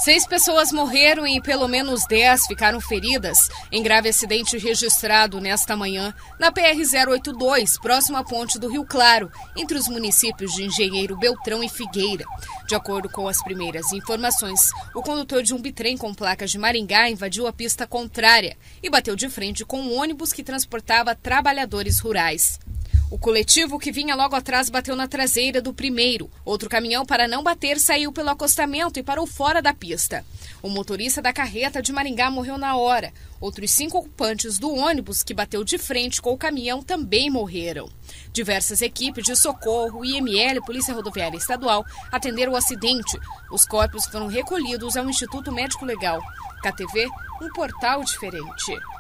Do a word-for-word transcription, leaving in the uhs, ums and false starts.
Seis pessoas morreram e pelo menos dez ficaram feridas em grave acidente registrado nesta manhã na P R zero oito dois, próximo à ponte do Rio Claro, entre os municípios de Engenheiro Beltrão e Figueira. De acordo com as primeiras informações, o condutor de um bitrem com placas de Maringá invadiu a pista contrária e bateu de frente com um ônibus que transportava trabalhadores rurais. O coletivo que vinha logo atrás bateu na traseira do primeiro. Outro caminhão, para não bater, saiu pelo acostamento e parou fora da pista. O motorista da carreta de Maringá morreu na hora. Outros cinco ocupantes do ônibus que bateu de frente com o caminhão também morreram. Diversas equipes de socorro, I M L, Polícia Rodoviária Estadual, atenderam o acidente. Os corpos foram recolhidos ao Instituto Médico Legal. K T V, um portal diferente.